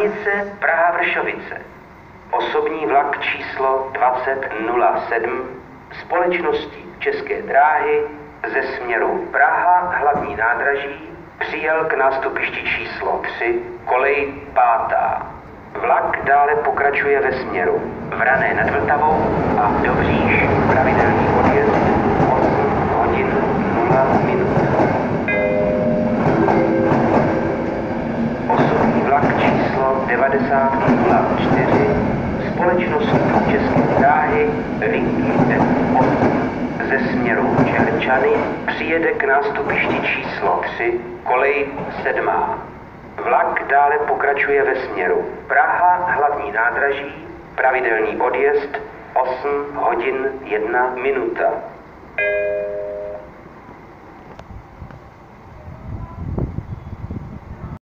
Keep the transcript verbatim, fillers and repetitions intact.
Stanice Praha-Vršovice. Osobní vlak číslo dvacet nula sedm společnosti České dráhy ze směru Praha hlavní nádraží přijel k nástupišti číslo tři, kolej pátá. Vlak dále pokračuje ve směru Vrané nad Vltavou a Dobříš, pravidelný odjezd osm hodin nula minut. Osobní vlak číslo devadesát nula čtyři společnosti České dráhy linky F osm ze směru Čerčany přijede k nástupišti číslo tři, kolej sedmá. Vlak dále pokračuje ve směru Praha hlavní nádraží, pravidelný odjezd osm hodin jedna minuta.